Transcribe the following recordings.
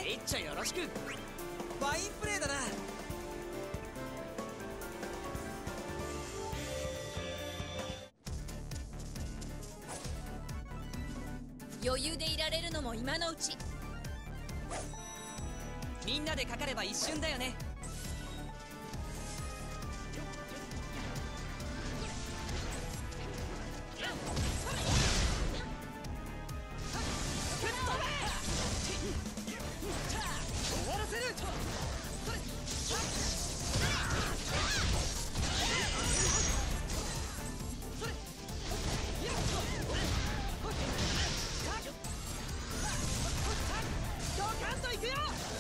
いっちゃよろしく。ファインプレーだな。 余裕でいられるのも今のうち。 みんなでかかれば一瞬だよね。終わらせる。ドカンといくよ。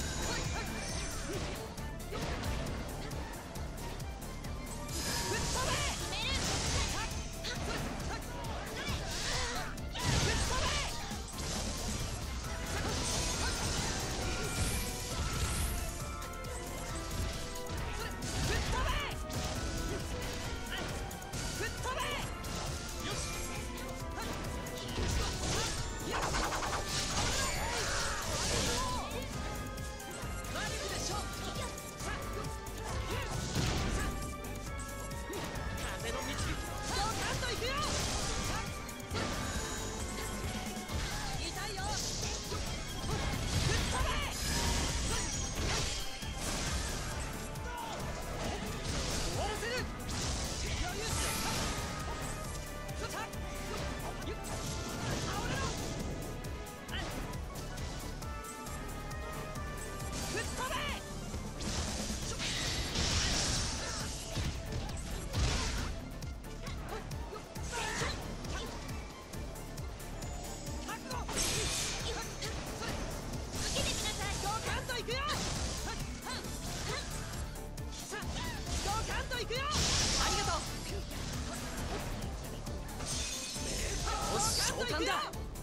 召喚だ。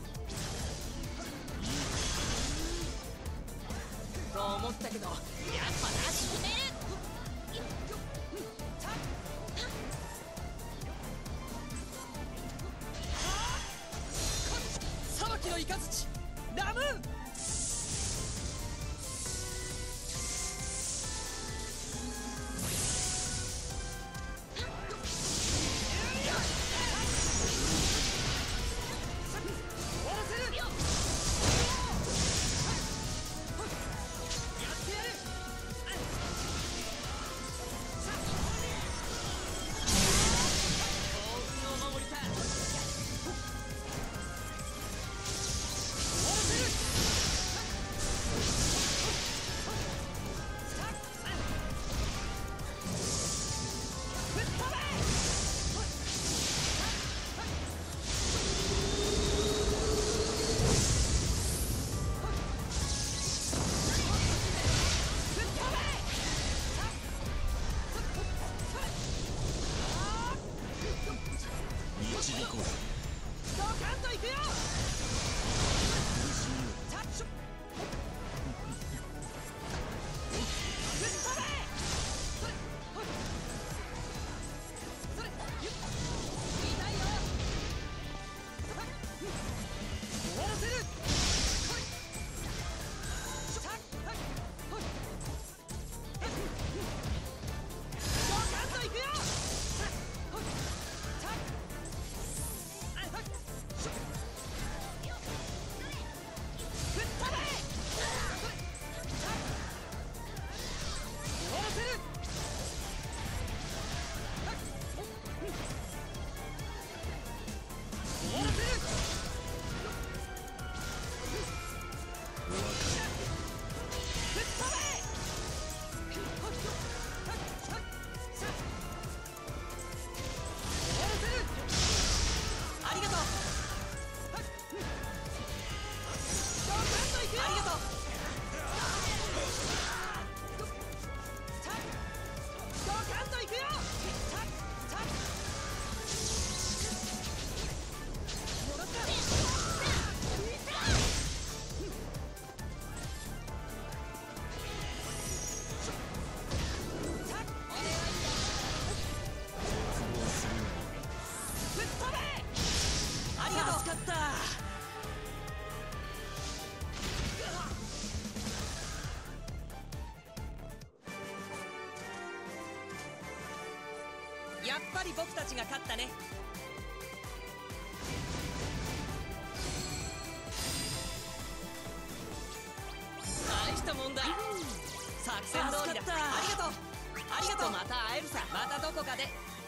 と思ったけどやっぱなし。決める。裁きのイカズチラムーン。 やっぱり僕たちが勝ったね。大したもんだ。作戦通りだ。ありがとう。ありがとう。また会えるさ。またどこかで。